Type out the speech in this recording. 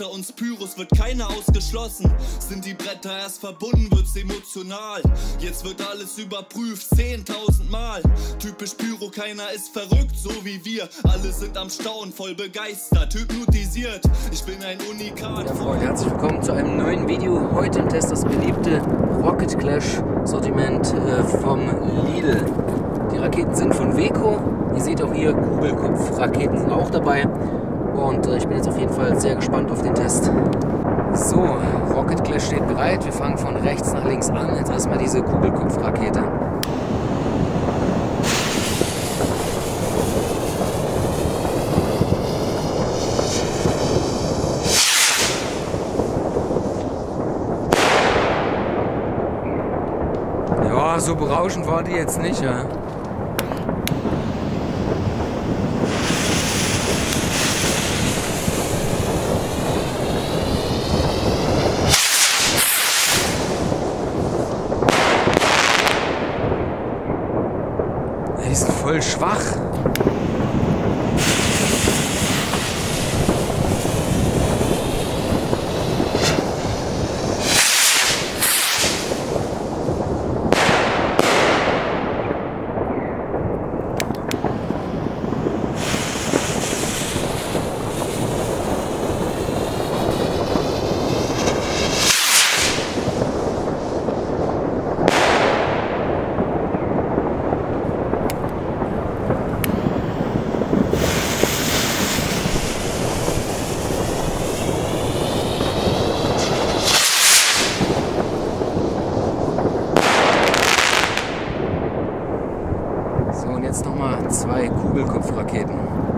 unter uns Pyros wird keiner ausgeschlossen. Sind die Bretter erst verbunden, wird's emotional. Jetzt wird alles überprüft, 10.000 Mal. Typisch Pyro, keiner ist verrückt, so wie wir. Alle sind am Staunen, voll begeistert, hypnotisiert. Ich bin ein Unikat. Ja, Freunde, herzlich willkommen zu einem neuen Video. Heute im Test das beliebte Rocket Clash Sortiment vom Lidl. Die Raketen sind von Weco. Ihr seht auch hier, Kugelkopf-Raketen sind auch dabei. Und ich bin jetzt auf jeden Fall sehr gespannt auf den Test. So, Rocket Clash steht bereit. Wir fangen von rechts nach links an. Jetzt erstmal diese Kugelkopf-Rakete. Ja, so berauschend war die jetzt nicht, ja. Die ist voll schwach. So, und jetzt nochmal 2 Kugelkopfraketen.